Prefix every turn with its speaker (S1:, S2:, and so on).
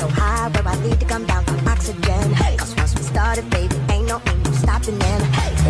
S1: so high where I need to come down from oxygen. Cause once we started, baby, ain't no stopping in.